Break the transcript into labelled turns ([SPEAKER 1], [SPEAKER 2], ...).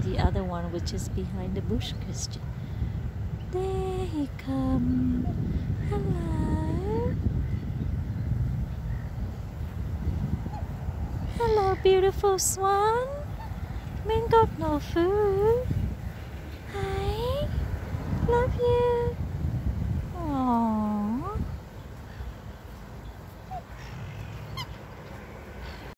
[SPEAKER 1] the other one which is behind the bush, Christian. There he come. Hello. Hello, beautiful swan. Men got no food. Hi. Love you.